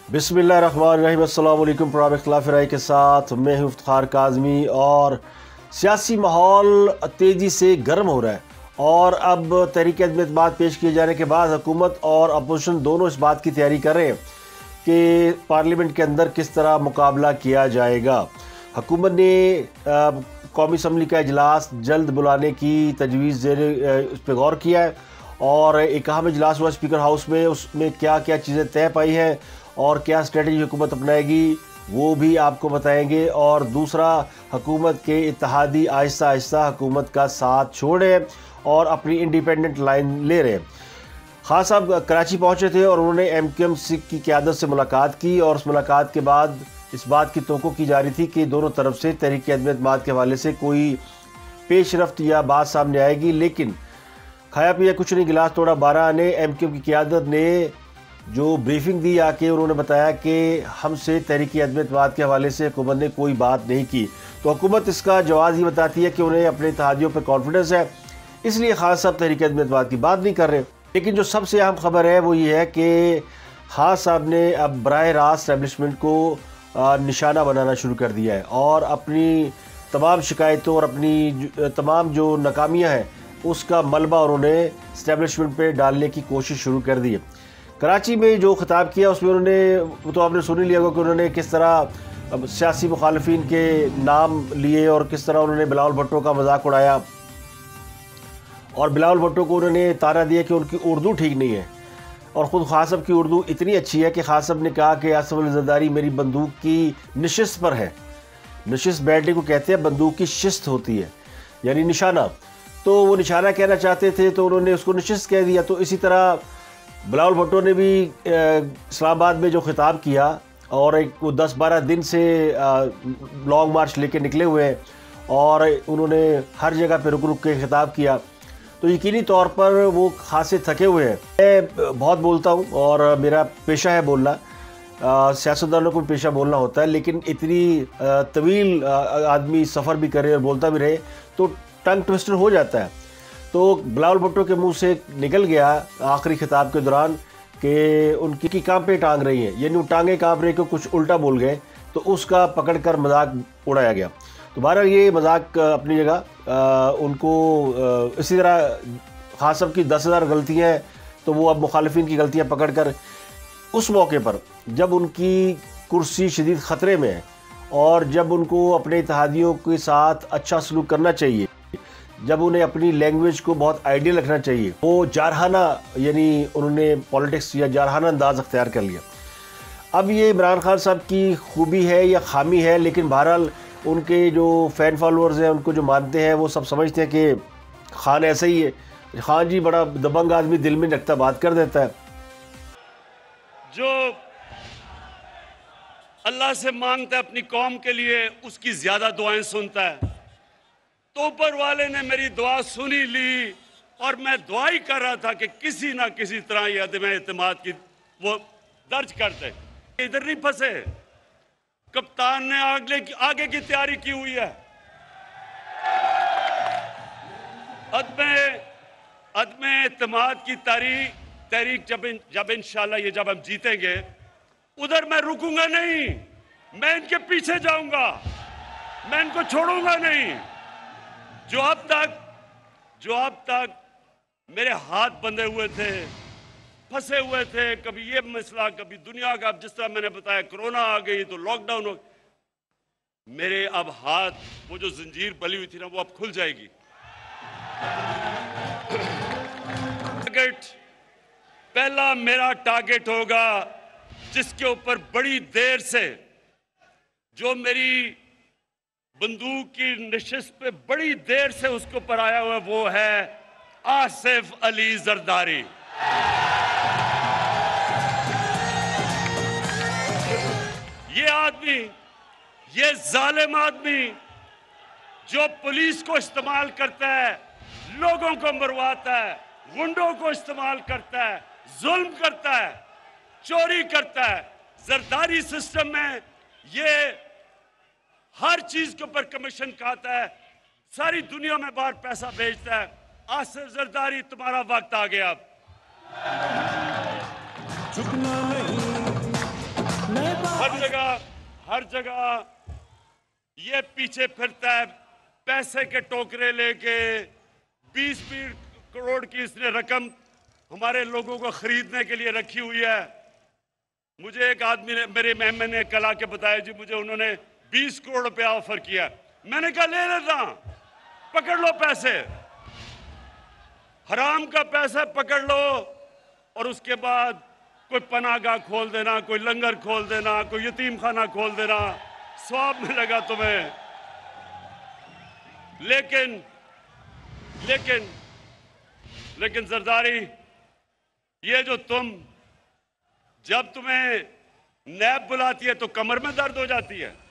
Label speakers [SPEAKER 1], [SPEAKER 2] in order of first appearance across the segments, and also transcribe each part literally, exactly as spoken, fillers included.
[SPEAKER 1] बिस्मिल्लाहिर्रहमानिर्रहीम। अस्सलाम वालेकुम। प्रोग्राम इख्तिलाफ राय के साथ मैं हूं इफ्तिखार काज़मी। और सियासी माहौल तेज़ी से गर्म हो रहा है और अब तहरीक एतमाद पेश किए जाने के बाद हुकूमत और अपोजिशन दोनों इस बात की तैयारी कर रहे हैं कि पार्लियामेंट के अंदर किस तरह मुकाबला किया जाएगा। हुकूमत ने कौमी असम्बली का इजलास जल्द बुलाने की तजवीज़ उस पर गौर किया है और एक अहम इजलास हुआ स्पीकर हाउस में। उसमें क्या क्या चीज़ें तय पाई हैं और क्या स्ट्रेटजी हुकूमत अपनाएगी वो भी आपको बताएंगे। और दूसरा, हुकूमत के इत्तेहादी आहिस्ता आहिस्ता हुकूमत का साथ छोड़ रहे हैं और अपनी इंडिपेंडेंट लाइन ले रहे हैं। खान साहब कराची पहुंचे थे और उन्होंने एम क्यू एम की क़यादत से मुलाकात की और उस मुलाकात के बाद इस बात की तवक्को की जा रही थी कि दोनों तरफ से तहरीक एतमाद के हवाले से कोई पेशरफ्त या बात सामने आएगी, लेकिन खाया पिया कुछ नहीं, गिलास तोड़ा बारह आने। एम क्यू एम की क़यादत ने जो ब्रीफिंग दी आके उन्होंने बताया कि हमसे तहरीक एतमाद के हवाले से हुकूमत ने कोई बात नहीं की। तो हुकूमत इसका जवाब ही बताती है कि उन्हें अपने इत्तेहादियों पर कॉन्फिडेंस है, इसलिए खान साहब तहरीक एतमाद की बात नहीं कर रहे। लेकिन जो सबसे अहम खबर है वो ये है कि खान साहब ने अब बराह रास्त इस्टेब्लिशमेंट को निशाना बनाना शुरू कर दिया है और अपनी तमाम शिकायतों और अपनी तमाम जो नाकामियाँ हैं उसका मलबा उन्होंने इस्टेब्लिशमेंट पे डालने की कोशिश शुरू कर दी है। कराची में जो खिताब किया उसमें उन्होंने, वो तो आपने सुन ही लिया होगा कि उन्होंने किस तरह सियासी मुखालिफिन के नाम लिए और किस तरह उन्होंने बिलावल भुट्टो का मजाक उड़ाया और बिलावल भुट्टो को उन्होंने ताना दिया कि उनकी उर्दू ठीक नहीं है। और ख़ुद खान साहब की उर्दू इतनी अच्छी है कि खान साहब ने कहा कि आसिफ अली जरदारी मेरी बंदूक की नशिस्त पर है। नशिस्त बैठने को कहते हैं, बंदूक की शिस्त होती है यानी निशाना। तो वो निशाना कहना चाहते थे तो उन्होंने उसको नशिस्त कह दिया। तो इसी तरह बिलावल भुट्टो ने भी इस्लामाबाद में जो खिताब किया और एक वो दस बारह दिन से लॉन्ग मार्च लेके निकले हुए हैं और उन्होंने हर जगह पे रुक रुक के खिताब किया, तो यकीनी तौर पर वो खासे थके हुए हैं। मैं बहुत बोलता हूँ और मेरा पेशा है बोलना, सियासतदानों को पेशा बोलना होता है, लेकिन इतनी तवील आदमी सफ़र भी करे और बोलता भी रहे तो टंग ट्विस्टर हो जाता है। तो बिलावल भुट्टो के मुंह से निकल गया आखिरी खिताब के दौरान कि उनकी की कांपे टांग रही हैं, यानी वो टांगे कांप रहे को कुछ उल्टा बोल गए, तो उसका पकड़कर मजाक उड़ाया गया। तो बहरहाल ये मजाक अपनी जगह, उनको आ, इसी तरह खान साहब की दस हज़ार गलतियाँ हैं तो वो अब मुखालिफिन की गलतियाँ पकड़ कर उस मौके पर जब उनकी कुर्सी शदीद ख़तरे में है और जब उनको अपने इत्तेहादियों के साथ अच्छा सलूक करना चाहिए, जब उन्हें अपनी लैंग्वेज को बहुत आइडियल रखना चाहिए, वो जारहाना यानी उन्होंने पॉलिटिक्स या जारहाना अंदाज अख्तियार कर लिया। अब ये इमरान खान साहब की खूबी है या खामी है, लेकिन बहरहाल उनके जो फ़ैन फॉलोअर्स हैं उनको जो मानते हैं वो सब समझते हैं कि खान ऐसा ही है। खान जी बड़ा दबंग आदमी, दिल में रखता बात कर देता है।
[SPEAKER 2] जो अल्लाह से मांगता है अपनी कौम के लिए उसकी ज्यादा दुआएं सुनता है। तो ऊपर वाले ने मेरी दुआ सुनी ली और मैं दुआ ही कर रहा था कि किसी ना किसी तरह ये अदम एतमाद की वो दर्ज कर दे। इधर नहीं फंसे, कप्तान ने आगे की आगे की तैयारी की हुई है। अदम अदम एतमाद की तारीख तहरीक जब इन, जब इंशाल्लाह ये जब हम जीतेंगे उधर मैं रुकूंगा नहीं, मैं इनके पीछे जाऊंगा, मैं इनको छोड़ूंगा नहीं। जो अब तक जो अब तक मेरे हाथ बंधे हुए थे, फंसे हुए थे, कभी ये मसला कभी दुनिया का, अब जिस तरह मैंने बताया कोरोना आ गई तो लॉकडाउन हो, मेरे अब हाथ, वो जो जंजीर बली हुई थी ना वो अब खुल जाएगी। टारगेट पहला मेरा टारगेट होगा जिसके ऊपर बड़ी देर से, जो मेरी बंदूक की नशिस्त पे बड़ी देर से उसके ऊपर आया हुआ, वो है आसिफ अली जरदारी। ये आदमी, ये जालिम आदमी जो पुलिस को इस्तेमाल करता है, लोगों को मरवाता है, गुंडों को इस्तेमाल करता है, जुल्म करता है, चोरी करता है। जरदारी सिस्टम में ये हर चीज के ऊपर कमीशन खाता है, सारी दुनिया में बाहर पैसा भेजता है। आसिफ जरदारी, तुम्हारा वक्त आ गया। अब
[SPEAKER 3] झुकना नहीं,
[SPEAKER 2] हर जगह हर जगह ये पीछे फिरता है पैसे के टोकरे लेके। बीस बीस करोड़ की इसने रकम हमारे लोगों को खरीदने के लिए रखी हुई है। मुझे एक आदमी ने, मेरे मेहमान ने कल आके बताया जी मुझे उन्होंने बीस करोड़ रुपया ऑफर किया। मैंने कहा ले लेता, पकड़ लो पैसे, हराम का पैसा पकड़ लो और उसके बाद कोई पनाहगाह खोल देना, कोई लंगर खोल देना, कोई यतीम खाना खोल देना, स्वाब मिलेगा तुम्हें। लेकिन लेकिन लेकिन जरदारी, ये जो तुम, जब तुम्हें नैब बुलाती है तो कमर में दर्द हो जाती है।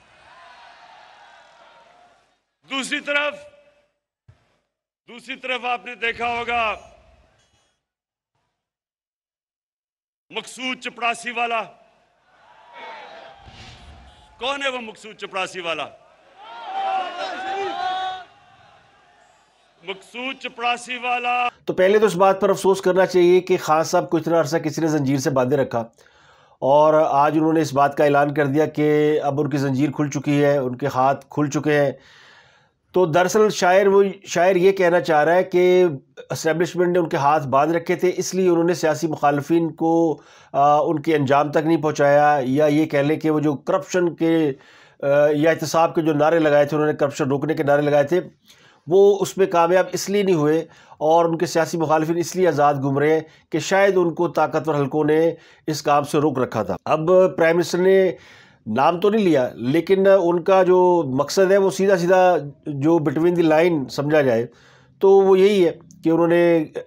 [SPEAKER 2] दूसरी तरफ दूसरी तरफ आपने देखा होगा मकसूद चपरासी वाला। कौन है वो मकसूद चपरासी वाला? मकसूद चपरासी वाला।
[SPEAKER 1] तो पहले तो इस बात पर अफसोस करना चाहिए कि खान साहब को इतना अरसा किसी ने जंजीर से बांधे रखा और आज उन्होंने इस बात का ऐलान कर दिया कि अब उनकी जंजीर खुल चुकी है, उनके हाथ खुल चुके हैं। तो दरअसल शायर वो शायर ये कहना चाह रहा है कि एस्टेब्लिशमेंट ने उनके हाथ बांध रखे थे, इसलिए उन्होंने सियासी मुखालफिन को आ, उनके अंजाम तक नहीं पहुंचाया, या ये कह लें कि वो जो करप्शन के आ, या एहतसाब के जो नारे लगाए थे, उन्होंने करप्शन रोकने के नारे लगाए थे, वो उसमें कामयाब इसलिए नहीं हुए और उनके सियासी मुखालफिन इसलिए आज़ाद घूम रहे हैं कि शायद उनको ताकतवर हलकों ने इस काम से रोक रखा था। अब प्राइम मिनिस्टर ने नाम तो नहीं लिया, लेकिन उनका जो मकसद है वो सीधा सीधा जो बिटवीन द लाइन समझा जाए तो वो यही है कि उन्होंने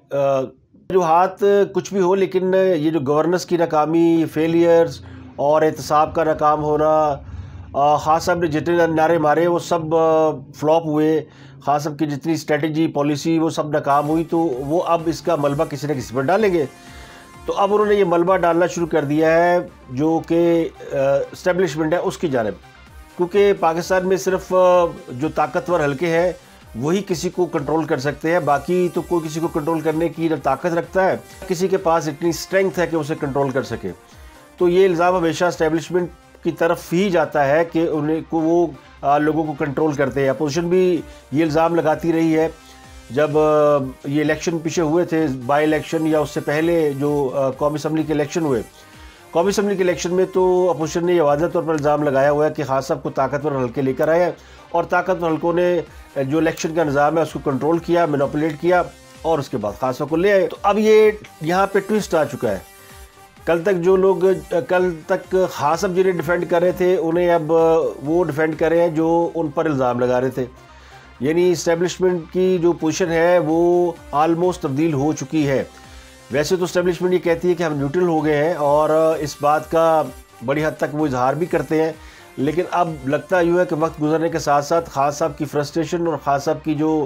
[SPEAKER 1] जो हाथ कुछ भी हो, लेकिन ये जो गवर्नेंस की नाकामी, फेलियर्स और एहतसाब का नाकाम होना, खान साहब ने जितने नारे मारे वो सब फ्लॉप हुए, खान साहब की जितनी स्ट्रेटजी पॉलिसी वो सब नाकाम हुई, तो वो अब इसका मलबा किसी न किसी पर डालेंगे। तो अब उन्होंने ये मलबा डालना शुरू कर दिया है जो कि इस्टेब्लिशमेंट है उसकी जानिब, क्योंकि पाकिस्तान में सिर्फ जो ताकतवर हल्के हैं वही किसी को कंट्रोल कर सकते हैं, बाकी तो कोई किसी को कंट्रोल करने की न ताकत रखता है, किसी के पास इतनी स्ट्रेंथ है कि उसे कंट्रोल कर सके। तो ये इल्ज़ाम हमेशा इस्टेब्लिशमेंट की तरफ ही जाता है कि उन्हें को वो आ, लोगों को कंट्रोल करते हैं। अपोजिशन भी ये इल्ज़ाम लगाती रही है। जब ये इलेक्शन पीछे हुए थे, बाई इलेक्शन या उससे पहले जो कौमी असम्बली के इलेक्शन हुए, कौमी असम्बली के इलेक्शन में तो अपोजिशन ने यह वाज़ह तौर पर इल्ज़ाम लगाया हुआ है कि खान साहब को ताकतवर हल्के लेकर आए हैं और ताकतवर हल्कों ने जो इलेक्शन का निज़ाम है उसको कंट्रोल किया, मैनिपुलेट किया और उसके बाद खान साहब को ले आए। तो अब ये यहाँ पे ट्विस्ट आ चुका है। कल तक जो लोग कल तक खान साहब जिन्हें डिफेंड कर रहे थे, उन्हें अब वो डिफेंड कर रहे हैं जो उन पर इल्ज़ाम लगा रहे थे। यानी इस्टेब्लिशमेंट की जो पोजीशन है वो आलमोस्ट तब्दील हो चुकी है। वैसे तो इस्टेब्लिशमेंट ये कहती है कि हम न्यूट्रल हो गए हैं और इस बात का बड़ी हद तक वो इजहार भी करते हैं, लेकिन अब लगता यूँ है कि वक्त गुजरने के साथ साथ खान साहब की फ्रस्ट्रेशन और खान साहब की जो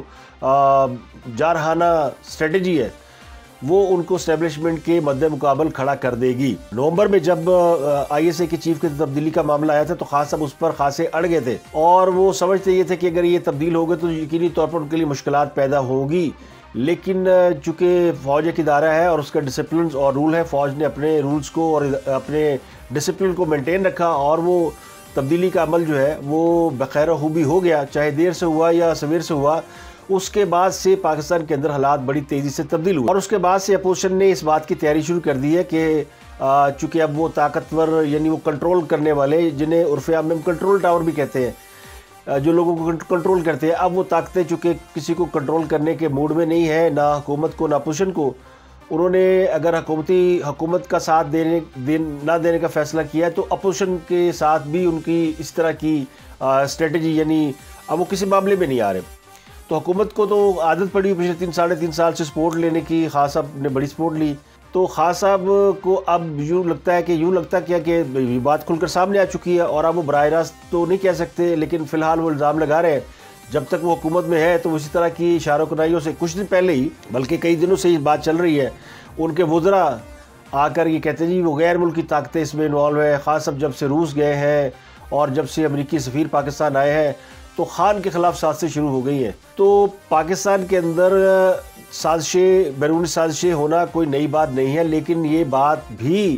[SPEAKER 1] जारहाना स्ट्रेटजी है वो उनको इस्टेब्लिशमेंट के मद्दे मुकाबल खड़ा कर देगी। नवंबर में जब आईएसए की चीफ की तब्दीली का मामला आया था तो खान साहब उस पर खासे अड़ गए थे और वो समझते ये थे कि अगर ये तब्दील हो गए तो यकीनी तौर पर उनके लिए मुश्किलात पैदा होगी। लेकिन चूँकि फ़ौज एक इदारा है और उसका डिसिप्लिन और रूल है, फ़ौज ने अपने रूल्स को और अपने डिसिप्लिन को मेनटेन रखा और वो तब्दीली का अमल जो है वो बखैर खूबी हो गया, चाहे देर से हुआ या सवेर से हुआ। उसके बाद से पाकिस्तान के अंदर हालात बड़ी तेज़ी से तब्दील हुए और उसके बाद से अपोजिशन ने इस बात की तैयारी शुरू कर दी है कि चूँकि अब वो ताकतवर यानी वो कंट्रोल करने वाले, जिन्हें उर्फ़ आम में कंट्रोल टावर भी कहते हैं, जो लोगों को कंट्रोल करते हैं, अब वो ताकतें चूँकि किसी को कंट्रोल करने के मूड में नहीं है, ना हुकूमत को ना अपोजिशन को। उन्होंने अगर हुकूमती हुकूमत का साथ देने दे, ना देने का फ़ैसला किया तो अपोजिशन के साथ भी उनकी इस तरह की स्ट्रेटजी, यानी अब वो किसी मामले में नहीं आ रहे। तो हुकूमत को तो आदत पड़ी पिछले तीन साढ़े तीन साल से सपोर्ट लेने की, खान साहब ने बड़ी सपोर्ट ली। तो खान साहब को अब यूँ लगता है कि यूँ लगता क्या कि बात खुलकर सामने आ चुकी है और अब वो बराह रास्त तो नहीं कह सकते, लेकिन फ़िलहाल वो इल्ज़ाम लगा रहे हैं। जब तक वो हुकूमत में है तो इसी तरह की इशारों कनाइयों से कुछ दिन पहले ही, बल्कि कई दिनों से ये बात चल रही है, उनके वज़रा आकर ये कहते हैं जी वो गैर मुल्की ताकतें इसमें इन्वॉल्व है। खान साहब जब से रूस गए हैं और जब से अमरीकी सफ़ीर पाकिस्तान आए हैं तो खान के ख़िलाफ़ साजिशें शुरू हो गई हैं। तो पाकिस्तान के अंदर साजिशें, बैरूनी साजिशें होना कोई नई बात नहीं है, लेकिन ये बात भी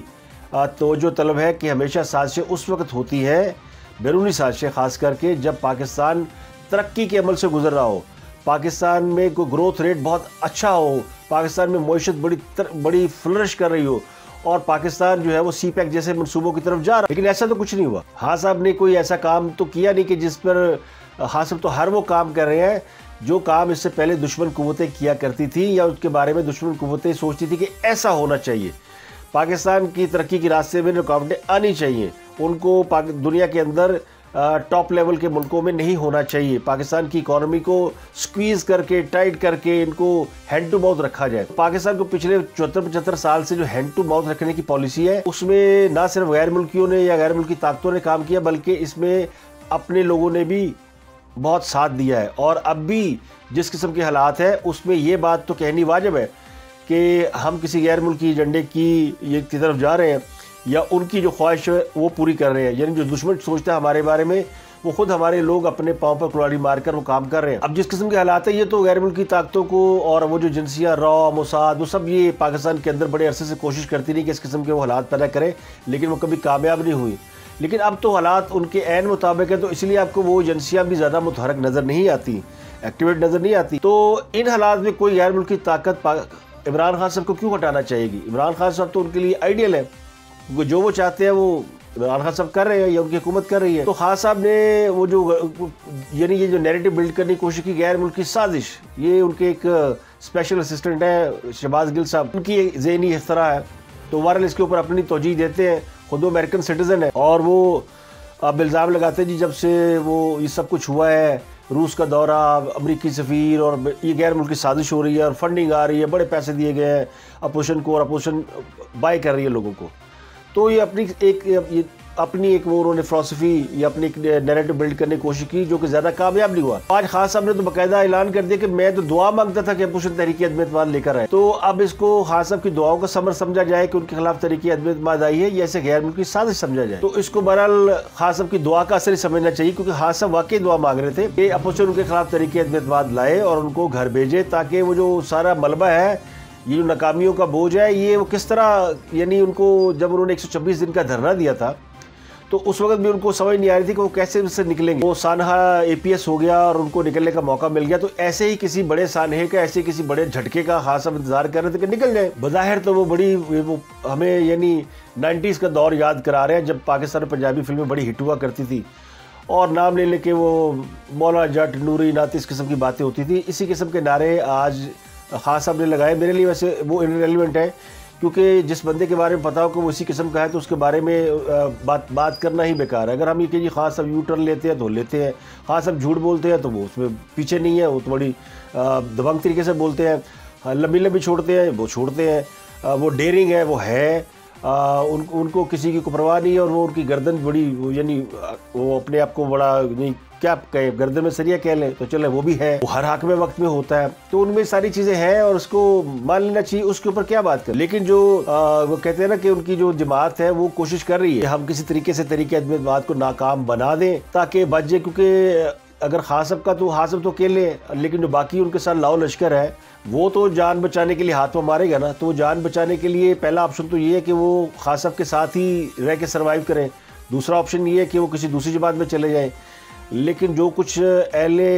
[SPEAKER 1] तो जो तलब है कि हमेशा साजिशें उस वक्त होती है, बैरूनी साजिशें ख़ास करके, जब पाकिस्तान तरक्की के अमल से गुजर रहा हो, पाकिस्तान में कोई ग्रोथ रेट बहुत अच्छा हो, पाकिस्तान में मईशत बड़ी तर, बड़ी फ्लरिश कर रही हो और पाकिस्तान जो है वो सी पैक जैसे मनसूबों की तरफ जा रहा है। लेकिन ऐसा तो कुछ नहीं हुआ। हाँ साहब ने कोई ऐसा काम तो किया नहीं कि जिस पर, हाँ साहब तो हर वो काम कर रहे हैं जो काम इससे पहले दुश्मन कुव्वतें किया करती थी या उसके बारे में दुश्मन कुव्वतें सोचती थी कि ऐसा होना चाहिए। पाकिस्तान की तरक्की के रास्ते में रुकावटें आनी चाहिए, उनको दुनिया के अंदर टॉप लेवल के मुल्कों में नहीं होना चाहिए। पाकिस्तान की इकॉनमी को स्क्वीज़ करके, टाइट करके इनको हैंड टू माउथ रखा जाए। पाकिस्तान को पिछले चौहत्तर पचहत्तर साल से जो हैंड टू माउथ रखने की पॉलिसी है, उसमें ना सिर्फ गैर मुल्कियों ने या गैर मुल्की ताकतों ने काम किया, बल्कि इसमें अपने लोगों ने भी बहुत साथ दिया है। और अब भी जिस किस्म के हालात हैं, उसमें ये बात तो कहनी वाजिब है कि हम किसी गैर मुल्की एजेंडे की ये की तरफ जा रहे हैं या उनकी जो ख्वाहिश है वो पूरी कर रहे हैं। यानी जो दुश्मन सोचता है हमारे बारे में, वो खुद हमारे लोग अपने पाँव पर कुल्हाड़ी मारकर वो काम कर रहे हैं। अब जिस किस्म के हालात है, ये तो गैर मुल्की ताकतों को और वो जो एजेंसियाँ रॉ, मोसाद, वो सब ये पाकिस्तान के अंदर बड़े अरसे से कोशिश करती रही कि इस किस्म के वो हालात पैदा करें, लेकिन वो कभी कामयाब नहीं हुई। लेकिन अब तो हालात उनके ऐन मुताबिक है, तो इसलिए आपको वो एजेंसियाँ भी ज़्यादा मुतहरक नज़र नहीं आती, एक्टिवेट नज़र नहीं आती। तो इन हालात में कोई गैर मुल्की ताकत इमरान खान साहब को क्यों हटाना चाहेगी? इमरान खान साहब तो उनके लिए आइडियल है, वो जो वो चाहते हैं वो इमरान खान साहब कर रहे हैं या उनकी हुकूमत कर रही है। तो खान साहब ने वो जो यानी ये जो नैरेटिव बिल्ड करने की कोशिश की गैर मुल्की साजिश, ये उनके एक स्पेशल असिस्टेंट है शहबाज गिल साहब, उनकी ज़हनी इख्तरा है। तो ओवरऑल इसके ऊपर अपनी तवजीह देते हैं, खुद वो अमेरिकन सिटीज़न है और वो अब इल्ज़ाम लगाते हैं जी जब से वो ये सब कुछ हुआ है, रूस का दौरा, अमरीकी सफ़ीर, और ये गैर मुल्की साजिश हो रही है और फंडिंग आ रही है, बड़े पैसे दिए गए हैं अपोजिशन को और अपोजिशन बाय कर रही है लोगों को। तो ये अपनी एक ये अपनी एक वो उन्होंने फ़िलॉसफी या अपनी एक नैरेटिव बिल्ड करने की कोशिश की, जो कि ज़्यादा कामयाब नहीं हुआ। आज खान साहब ने तो बाकायदा ऐलान कर दिया कि मैं तो दुआ मांगता था कि अपोजिशन तहरीक अदम एतमाद लेकर आए। तो अब इसको खान साहब की दुआओं का समर समझा जाए कि उनके खिलाफ तहरीक अदम एतमाद आई है, या ऐसे गैर मुल्की साजिश समझा जाए। तो इसको बहरहाल खान साहब की दुआ का असर ही समझना चाहिए, क्योंकि खान साहब वाकई दुआ मांग रहे थे कि अपोजिशन उनके खिलाफ तहरीक अदम एतमाद लाए और उनको घर भेजे, ताकि वो जो सारा मलबा है, ये जो नाकामियों का बोझ है, ये वो किस तरह, यानी उनको जब उन्होंने एक सौ छब्बीस दिन का धरना दिया था तो उस वक्त भी उनको समझ नहीं आ रही थी कि वो कैसे उससे निकलेंगे। वो सानहा ए पी एस हो गया और उनको निकलने का मौका मिल गया, तो ऐसे ही किसी बड़े सानहे का, ऐसे किसी बड़े झटके का खास सब इंतजार कर रहे थे कि निकल जाए। बज़ाहिर तो वो बड़ी वो हमें यानी नाइन्टीज़ का दौर याद करा रहे हैं, जब पाकिस्तान में पंजाबी फिल्में बड़ी हिट हुआ करती थी और नाम ले लेके वो मौला जट, नूरी, नाती, इस किस्म की बातें होती थी। इसी किस्म के नारे आज खान साहब ने लगाए। मेरे लिए वैसे वो इररिलेवेंट है, क्योंकि जिस बंदे के बारे में पता हो कि वो इसी किस्म का है तो उसके बारे में बात बात करना ही बेकार है। अगर हम ये कहिए खान साहब यू टर्न लेते हैं तो लेते हैं, खान साहब झूठ बोलते हैं तो वो उसमें पीछे नहीं है, वो तो बड़ी दबंग तरीके से बोलते हैं, लंबी लंबी छोड़ते हैं वो छोड़ते हैं, वो डेयरिंग है वो है, आ, उन, उनको किसी की परवाह नहीं है और वो उनकी गर्दन बड़ी यानी वो अपने आप को बड़ा नहीं क्या कहे, गर्दन में सरिया कह लें तो चले, वो भी है, वो हर हाकमे वक्त में होता है। तो उनमें सारी चीज़ें हैं और उसको मान लेना चाहिए, उसके ऊपर क्या बात कर। लेकिन जो आ, वो कहते हैं ना कि उनकी जो जमात है वो कोशिश कर रही है हम किसी तरीके से तरीके अदम एतमाद को नाकाम बना दें ताकि बच जाए, क्योंकि अगर खान साहब का तो खान साहब तो अकेले, लेकिन जो बाकी उनके साथ लाओ लश्कर है वो तो जान बचाने के लिए हाथ में मारेगा ना। तो वो जान बचाने के लिए पहला ऑप्शन तो ये है कि वो खान साहब के साथ ही रह के सर्वाइव करें, दूसरा ऑप्शन ये है कि वो किसी दूसरी जमात में चले जाएं। लेकिन जो कुछ अहले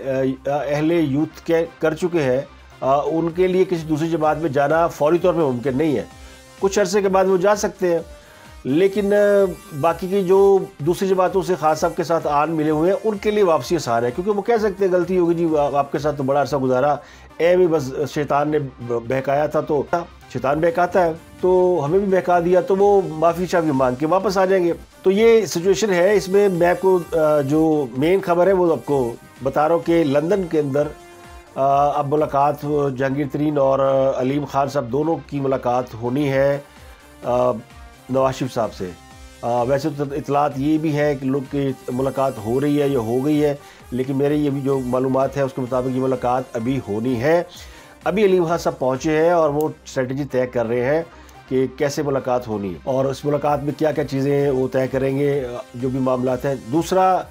[SPEAKER 1] अहले यूथ के कर चुके हैं उनके लिए किसी दूसरी जमात में जाना फौरी तौर पे मुमकिन नहीं है। कुछ अरसे के बाद वो जा सकते हैं, लेकिन बाकी की जो दूसरी जमातों से खास साहब के साथ आन मिले हुए हैं उनके लिए वापसी आसान है, क्योंकि वो कह सकते हैं गलती होगी जी आपके साथ तो बड़ा अरसा गुजारा, ए भी बस शैतान ने बहकाया था, तो शैतान बहकाता है तो हमें भी बहका दिया, तो वो माफ़ी शाफ़ी मांग के वापस आ जाएंगे। तो ये सिचुएशन है। इसमें मैं आपको जो मेन खबर है वो आपको बता रहा हूँ कि लंदन के अंदर अब मुलाकात जहांगीर तरीन और अलीम खान साहब दोनों की मुलाकात होनी है नवाज शरीफ साहब से। आ, वैसे तो इतलात ये भी है कि लोग की मुलाकात हो रही है या हो गई है, लेकिन मेरे ये भी जो मालूमात है उसके मुताबिक ये मुलाकात अभी होनी है। अभी अलीम खान साहब पहुँचे हैं और वो स्ट्रेटजी तय कर रहे हैं कि कैसे मुलाकात होनी है और उस मुलाकात में क्या क्या चीज़ें वो तय करेंगे, जो भी मामलात हैं। दूसरा,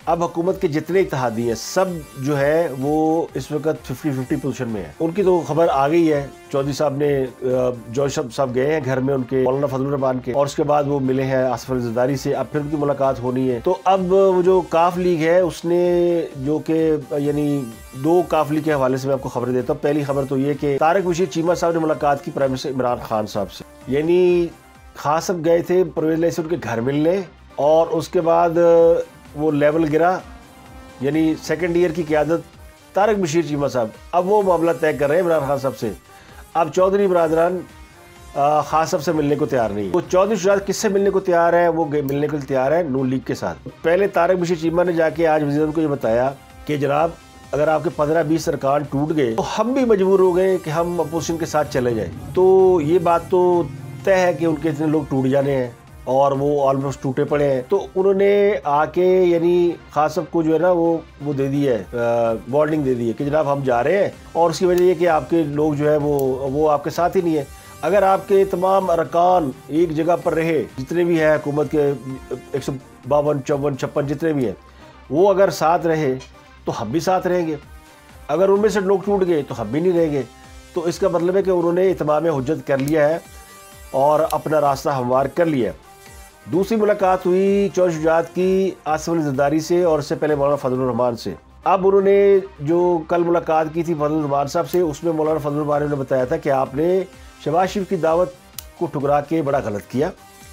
[SPEAKER 1] अब हुकूमत के जितने इत्तेहादी हैं सब जो है वो इस वक्त फिफ्टी फिफ्टी पोजीशन में है। उनकी तो खबर आ गई है, चौधरी साहब ने जौहर साहब गए हैं घर में उनके मौलाना फजलुर रहमान के, और उसके बाद वो मिले हैं आसिफ अली जरदारी से, अब फिर उनकी मुलाकात होनी है। तो अब वो जो काफ लीग है उसने जो कि यानी दो काफ लीग के हवाले से मैं आपको खबर देता हूँ। पहली खबर तो ये कि तारिक बशीर चीमा साहब ने मुलाकात की प्राइम मिनिस्टर इमरान खान साहब से, यानी खान साहब गए थे परवेज इलाही से उनके घर मिलने, और उसके बाद वो लेवल गिरा, यानी सेकंड ईयर की क़यादत तारिक बशीर चीमा साहब अब वो मामला तय कर रहे हैं इमरान खान साहब से। अब चौधरी बरादरान खान साहब से मिलने को तैयार नहीं। वो चौधरी शुजात किससे मिलने को तैयार है? वो मिलने को तैयार है नून लीग के साथ। पहले तारिक बशीर चीमा ने जाके आज वज़ीर को ये बताया कि जनाब अगर आपके पंद्रह बीस अरकान टूट गए तो हम भी मजबूर हो गए कि हम अपोजिशन के साथ चले जाएं। तो ये बात तो तय है कि उनके इतने लोग टूट जाने हैं और वो ऑलमोस्ट टूटे पड़े हैं। तो उन्होंने आके यानी खास साहब को जो है ना वो वो दे दी है, वार्निंग दे दी है कि जनाब हम जा रहे हैं, और उसकी वजह ये कि आपके लोग जो है वो वो आपके साथ ही नहीं है। अगर आपके तमाम अरकान एक जगह पर रहे, जितने भी हैं हुकूमत के एक सौ बावन चौवन छप्पन जितने भी हैं, वो अगर साथ रहे तो हम भी साथ रहेंगे। अगर उनमें से लोग टूट गए तो हम भी नहीं रहेंगे। तो इसका मतलब है कि उन्होंने इत्माम हुज्जत कर लिया है और अपना रास्ता हमवार कर लिया है। दूसरी मुलाकात हुई चौधरी शुजात की आसिफ अली जरदारी से और उससे पहले मौलाना फजलुर रहमान से। अब उन्होंने जो कल मुलाकात की थी फजलुर रहमान साहब से, उसमें मौलाना फजलुर रहमान ने बताया था कि आपने शहबाज शरीफ की दावत को ठुकरा के बड़ा गलत किया,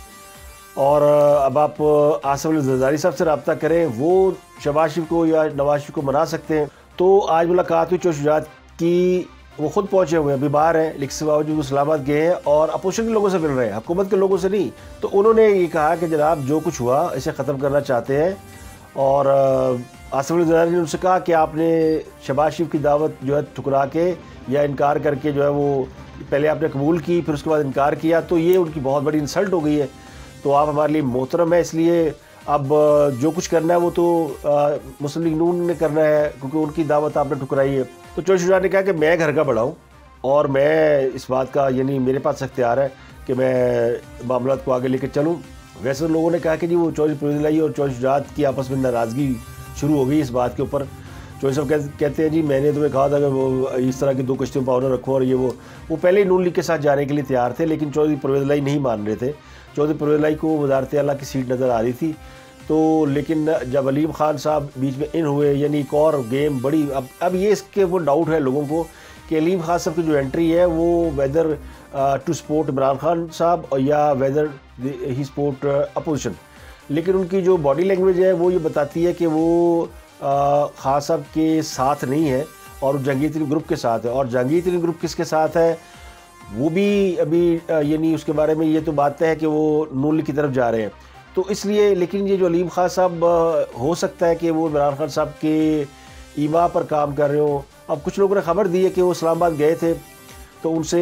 [SPEAKER 1] और अब आप आसिफ अली जरदारी साहब से रब्ता करें, वो शहबाज शरीफ को या नवाज शरीफ को मना सकते हैं। तो आज मुलाकात हुई चौधरी शुजात की, वो खुद पहुंचे हुए हैं, अभी बाहर हैं, लेकिन इसके बावजूद इस्लामाबाद गए हैं और अपोजिशन के लोगों से मिल रहे हैं, हुकूमत के लोगों से नहीं। तो उन्होंने ये कहा कि जनाब जो कुछ हुआ इसे ख़त्म करना चाहते हैं, और आसिफ अली जरदारी ने उनसे कहा कि आपने शहबाज शरीफ की दावत जो है ठुकरा के या इनकार करके जो है वो पहले आपने कबूल की फिर उसके बाद इनकार किया, तो ये उनकी बहुत बड़ी इंसल्ट हो गई है। तो आप हमारे लिए मोहतरम है, इसलिए अब जो कुछ करना है वो तो मुस्लिम लीग नून ने करना है, क्योंकि उनकी दावत आपने ठुकराई है। तो चौधरी शुजात ने कहा कि मैं घर का बड़ा हूँ और मैं इस बात का यानी मेरे पास इख्तियार है कि मैं मामला को आगे लेकर चलूँ। वैसे लोगों ने कहा कि जी वो चौधरी परवेज इलाही और चौधरी शुजात की आपस में नाराज़गी शुरू हो गई इस बात के ऊपर। चौधरी साहब कहते हैं जी मैंने तुम्हें कहा था कि वो इस तरह की दो कश्तियों पाउडर रखो, और ये वो वो पहले ही नून लीग के साथ जाने के लिए तैयार थे, लेकिन चौधरी परवेज इलाही नहीं मान रहे थे। चौधरी परवेज इलाही को वज़ारत आला की सीट नज़र आ रही थी। तो लेकिन जब अलीम खान साहब बीच में इन हुए, यानी एक और गेम बड़ी, अब अब ये इसके वो डाउट है लोगों को कि अलीम खान साहब की जो एंट्री है वो whether to support Imran Khan साहब और या वेदर ही सपोर्ट अपोजिशन, लेकिन उनकी जो बॉडी लैंग्वेज है वो ये बताती है कि वो खान साहब के साथ नहीं है और जहांगीर तरीन ग्रुप के साथ है। और जहांगीर तरीन ग्रुप किसके साथ है वो भी अभी यानी उसके बारे में ये तो बात है कि वो नून लीग की तरफ जा रहे हैं। तो इसलिए, लेकिन ये जो अलीम खान साहब हो सकता है कि वो इमरान खान साहब के ईमा पर काम कर रहे हो। अब कुछ लोगों ने खबर दी है कि वो इस्लामाबाद गए थे, तो उनसे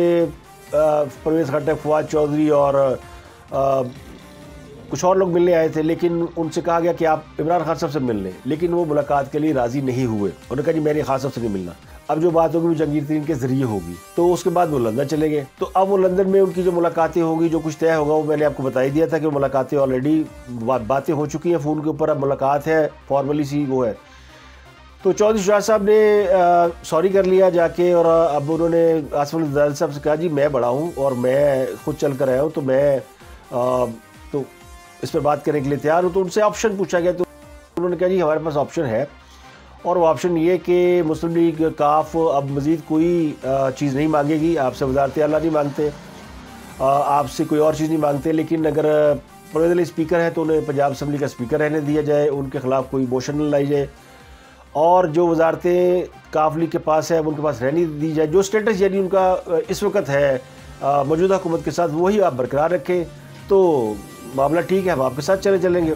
[SPEAKER 1] परवेज़ खट्टक, फवाद चौधरी और आ, कुछ और लोग मिलने आए थे, लेकिन उनसे कहा गया कि आप इमरान खान साहब से मिल लें, लेकिन वो मुलाकात के लिए राज़ी नहीं हुए। उन्होंने कहा जी मेरे खान साहब से नहीं मिलना। अब जो बात होगी वो जहांगीर तरीन के ज़रिए होगी। तो उसके बाद वो लंदन चले गए। तो अब वो लंदन में उनकी जो मुलाकातें होगी, जो कुछ तय होगा, वो मैंने आपको बता ही दिया था कि वो मुलाकातें ऑलरेडी बातें हो चुकी हैं फ़ोन के ऊपर। अब मुलाकात है फॉर्मली सी वो है। तो चौधरी शुजात साहब ने सॉरी कर लिया जाके, और अब उन्होंने आसिफ अली जरदारी साहब से कहा जी मैं बड़ा हूँ और मैं खुद चल कर आया हूँ, तो मैं आ, तो इस पर बात करने के लिए तैयार हूँ। तो उनसे ऑप्शन पूछा गया, तो उन्होंने कहा जी हमारे पास ऑप्शन है, और वो ऑप्शन ये कि मुस्लिम लीग काफ अब मज़ीद कोई चीज़ नहीं मांगेगी, आपसे वज़ारत आला नहीं मांगते, आपसे कोई और चीज़ नहीं मांगते, लेकिन अगर परवेज़ इलाही स्पीकर है तो उन्हें पंजाब असम्बली का स्पीकर रहने दिया जाए, उनके ख़िलाफ़ कोई मोशन न लाई जाए, और जो वज़ारतें काफ लीग के पास है उनके पास रहने दी जाए। जो स्टेटस यानी उनका इस वक्त है मौजूदा हुकूमत के साथ, वही आप बरकरार रखें, तो मामला ठीक है, हम आपके साथ चले चलेंगे।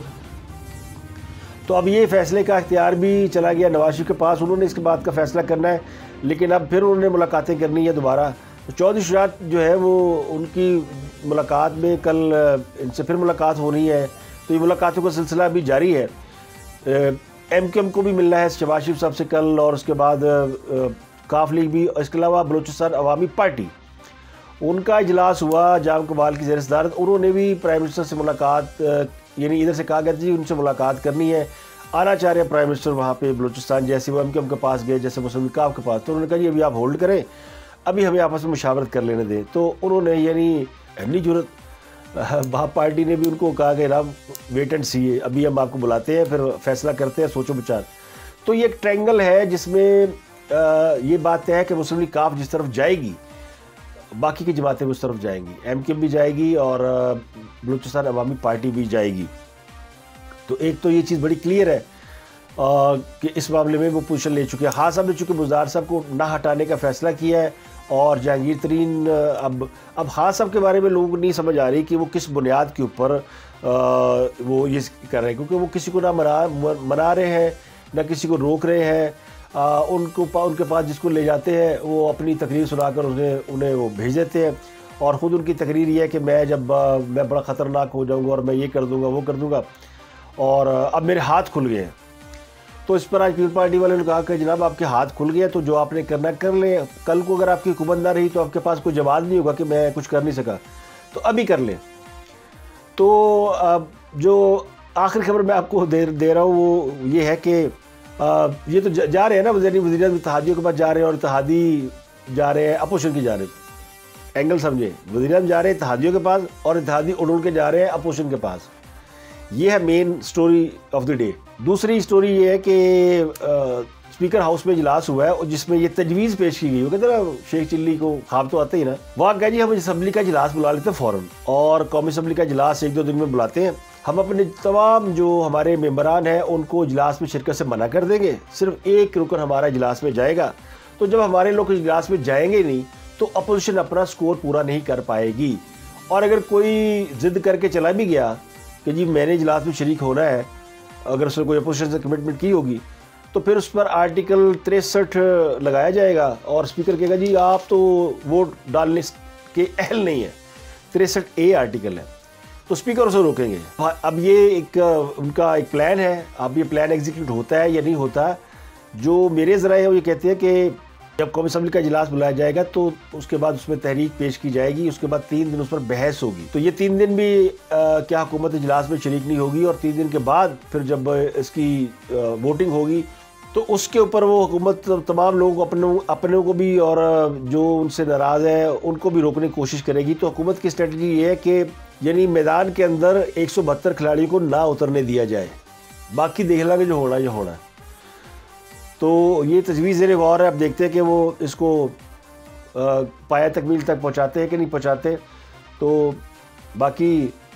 [SPEAKER 1] तो अब ये फ़ैसले का इख्तियार भी चला गया नवाज शरीफ के पास, उन्होंने इसके बाद का फ़ैसला करना है, लेकिन अब फिर उन्होंने मुलाकातें करनी है दोबारा। तो चौधरी शुजात जो है वो उनकी मुलाकात में कल इनसे फिर मुलाकात होनी है, तो ये मुलाकातों का सिलसिला अभी जारी है। एम के एम को भी मिलना है शहबाज शरीफ साहब से कल, और उसके बाद काफ लीग भी, इसके अलावा बलूचिस्तान अवामी पार्टी उनका इजलास हुआ जाम कमाल की ज़ेर सदारत। उन्होंने भी प्राइम मिनिस्टर से मुलाकात, यानी इधर से कहा गया जी उनसे मुलाकात करनी है। आना चाह रहे हैं प्राइम मिनिस्टर वहाँ पे बलूचिस्तान, जैसे वो एम के एम के पास गए, जैसे मुस्लिम लीग के पास, तो उन्होंने कहा जी अभी आप होल्ड करें, अभी हमें आपस में मुशावरत कर लेने दें। तो उन्होंने यानी एमनी जरूरत बाप पार्टी ने भी उनको कहा कि ना वेट एंड सी है, अभी हम आपको बुलाते हैं, फिर फैसला करते हैं, सोचो विचार। तो ये एक ट्रायंगल है जिसमें ये बात तय है कि मुस्लिम लीग काफ जिस तरफ जाएगी, बाकी की जमातें उस तरफ जाएंगी, एम के एम भी जाएगी और बलूचिस्तान अवामी पार्टी भी जाएगी। तो एक तो ये चीज़ बड़ी क्लियर है आ, कि इस मामले में वो पोजीशन ले चुके हैं। खान साहब ने चूँकि बुज़दार साहब को ना हटाने का फ़ैसला किया है और जहांगीर तरीन अब अब खान साहब के बारे में लोगों को नहीं समझ आ रही कि वो किस बुनियाद के ऊपर वो ये कर रहे हैं, क्योंकि वो किसी को ना मना मना रहे हैं ना किसी को रोक रहे हैं। आ, उनको उनके पास जिसको ले जाते हैं वो अपनी तकरीर सुनाकर उन्हें उन्हें वो भेज देते हैं और ख़ुद उनकी तकरीर ये है कि मैं जब आ, मैं बड़ा ख़तरनाक हो जाऊंगा और मैं ये कर दूंगा वो कर दूंगा और अब मेरे हाथ खुल गए हैं। तो इस पर आज पीपल पार्टी वाले ने कहा कि जनाब आपके हाथ खुल गए तो जो आपने करना कर ले, कल को अगर आपकी हुकूमत ना रही तो आपके पास कोई जवाब नहीं होगा कि मैं कुछ कर नहीं सका, तो अभी कर ले। तो अब जो आखिरी खबर मैं आपको दे दे रहा हूँ वो ये है कि ये तो जा रहे हैं ना वज़ीर वज़ीर इत्तेहादियों के पास जा रहे हैं और इत्तेहादी जा रहे हैं अपोजिशन की जानिब, एंगल समझे, वज़ीर जा रहे हैं इत्तेहादियों के पास और इत्तेहादी उड़ उड़ के जा रहे हैं अपोजिशन के पास। ये है main story of the day. दूसरी स्टोरी ये है कि स्पीकर हाउस में इजलास हुआ है और जिसमें ये तजवीज़ पेश की गई। वो कहते ना शेख चिल्ली को ख्वाब तो आते ही ना, वहाँ कहा जी हम असम्बली का इजलास बुला लेते हैं फ़ौरन, और कौमी असम्बली का इजलास एक दो दिन में बुलाते हैं, हम अपने तमाम जो हमारे मेम्बरान हैं उनको इजलास में शिरकत से मना कर देंगे, सिर्फ एक रुकन हमारा इजलास में जाएगा। तो जब हमारे लोग इजलास में जाएंगे नहीं तो अपोजिशन अपना स्कोर पूरा नहीं कर पाएगी, और अगर कोई ज़िद करके चला भी गया कि जी मैंने इजलास में शरीक होना है, अगर उसने कोई अपोजिशन से कमिटमेंट की होगी तो फिर उस पर आर्टिकल तिरसठ लगाया जाएगा और स्पीकर कहेगा जी आप तो वोट डालने के अहल नहीं है, तिरसठ ए आर्टिकल है, तो स्पीकर उसे रोकेंगे। अब ये एक उनका एक प्लान है, अब ये प्लान एग्जीक्यूट होता है या नहीं होता। जो मेरे ज़रा है वो ये कहते हैं कि जब कौमी असम्बली का इजलास बुलाया जाएगा तो उसके बाद उसमें तहरीक पेश की जाएगी, उसके बाद तीन दिन उस पर बहस होगी। तो ये तीन दिन भी आ, क्या हुकूमत इजलास में शरीक नहीं होगी, और तीन दिन के बाद फिर जब इसकी वोटिंग होगी तो उसके ऊपर वो हुकूमत तमाम लोगों को अपने अपने को भी और जो उनसे नाराज़ है उनको भी रोकने की कोशिश करेगी। तो हुकूमत की स्ट्रेटजी ये है कि यानी मैदान के अंदर एक सौ बहत्तर खिलाड़ियों को ना उतरने दिया जाए, बाकी देख लेंगे जो होना जो होना। तो ये तजवीज़ ज़ेर गौर है। अब देखते हैं कि वो इसको पाया तकमील तक पहुँचाते हैं कि नहीं पहुँचाते। तो बाकी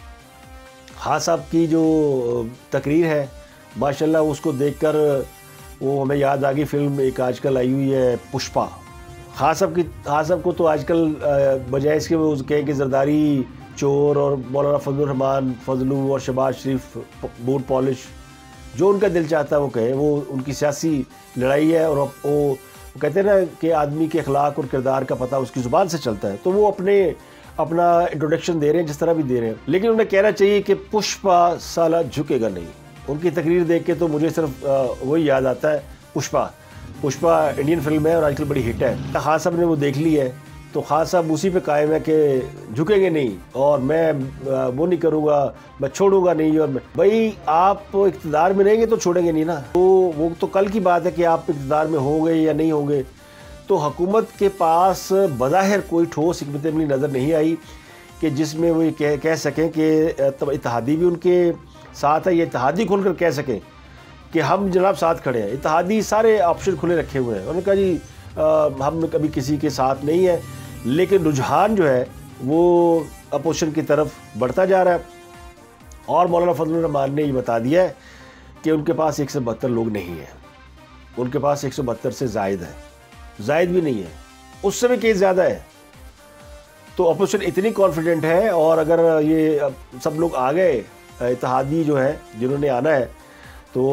[SPEAKER 1] खान साहब की जो तकरीर है माशाल्लाह उसको देखकर वो हमें याद आ गई फिल्म एक आजकल आई हुई है पुष्पा। खान साहब की खान साहब को तो आजकल बजाय इसके वो कहें कि जरदारी चोर और मौलाना फजलुर रहमान फजलू और शहबाज शरीफ बूट पॉलिश, जो उनका दिल चाहता है वो कहे। वो उनकी सियासी लड़ाई है और वो, वो कहते हैं ना कि आदमी के अखलाक और किरदार का पता उसकी ज़ुबान से चलता है। तो वो अपने अपना इंट्रोडक्शन दे रहे हैं जिस तरह भी दे रहे हैं, लेकिन उन्हें कहना चाहिए कि पुष्पा साला झुकेगा नहीं। उनकी तकरीर देख के तो मुझे सिर्फ वही याद आता है पुष्पा। पुष्पा इंडियन फिल्म है और आजकल बड़ी हिट है। खान साहब ने वो देख ली है तो खान साहब उसी पे कायम है कि झुकेंगे नहीं और मैं वो नहीं करूँगा, मैं छोड़ूंगा नहीं। और भाई आप इक़्तिदार में रहेंगे तो छोड़ेंगे नहीं ना। तो वो तो कल की बात है कि आप इक़्तिदार में होंगे या नहीं होंगे। तो हुकूमत के पास बज़ाहिर कोई ठोस हिकमत अमली नज़र नहीं आई कि जिसमें वो ये कह कह सकें कि इत्तेहादी भी उनके साथ है, ये इत्तेहादी खुल कर कह सकें कि हम जनाब साथ खड़े हैं। इत्तेहादी सारे ऑप्शन खुले रखे हुए हैं। उन्होंने कहा जी आ, हम कभी किसी के साथ नहीं है, लेकिन रुझान जो है वो अपोजिशन की तरफ बढ़ता जा रहा है। और मौलाना फजलुर रहमान ने ये बता दिया है कि उनके पास एक सौ बहत्तर लोग नहीं हैं, उनके पास एक सौ बहत्तर से जायद है, जायद भी नहीं है, उससे भी केस ज़्यादा है। तो अपोजिशन इतनी कॉन्फिडेंट है। और अगर ये सब लोग आ गए इत्तेहादी जो है जिन्होंने आना है, तो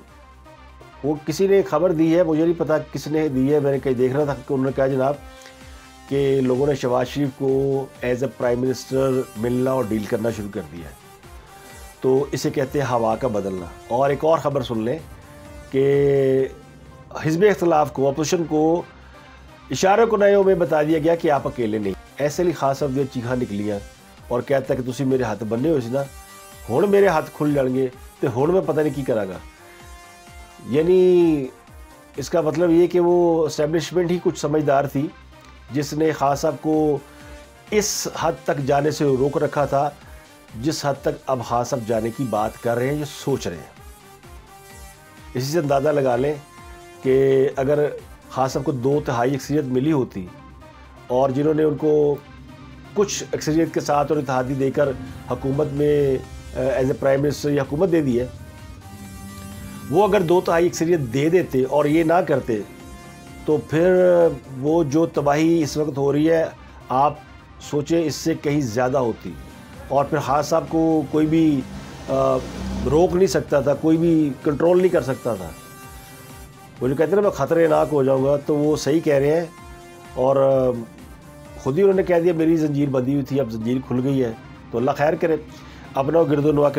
[SPEAKER 1] वो किसी ने खबर दी है, मुझे नहीं पता किसने दी है, मैंने कहीं देख रहा था कि उन्होंने कहा जनाब कि लोगों ने शहबाज शरीफ को एज ए प्राइम मिनिस्टर मिलना और डील करना शुरू कर दिया है। तो इसे कहते हैं हवा का बदलना। और एक और ख़बर सुन लें कि हिज़्ब इख्तिलाफ को, अपोजिशन को इशारे को नयों में बता दिया गया कि आप अकेले नहीं। ऐसे ही खास शब्द चीखा निकलियाँ और कहता कि तुसी मेरे हाथ बन्ने हो सी ना, हुण मेरे हाथ खुल जाएंगे तो हुण मैं पता नहीं की करांगा। यानी इसका मतलब ये कि वो इस्टेब्लिशमेंट ही कुछ समझदार थी जिसने खान साहब को इस हद तक जाने से रोक रखा था जिस हद तक अब खान साहब जाने की बात कर रहे हैं, जो सोच रहे हैं। इसी से अंदाज़ा लगा लें कि अगर खान साहब को दो तिहाई अक्सरियत मिली होती और जिन्होंने उनको कुछ अक्सरियत के साथ और इत्तेहादी देकर हुकूमत में एज ए प्राइम मिनिस्टर या हुकूमत दे दी है, वो अगर दो तिहाई अक्सरियत दे देते और ये ना करते तो फिर वो जो तबाही इस वक्त हो रही है आप सोचें इससे कहीं ज़्यादा होती। और फिर खान साहब को कोई भी आ, रोक नहीं सकता था, कोई भी कंट्रोल नहीं कर सकता था। वो जो कहते हैं ना मैं ख़तरनाक हो जाऊंगा, तो वो सही कह रहे हैं। और ख़ुद ही उन्होंने कह दिया मेरी जंजीर बंधी हुई थी, अब जंजीर खुल गई है, तो अल्लाह खैर करे। अपना गिरदो नवा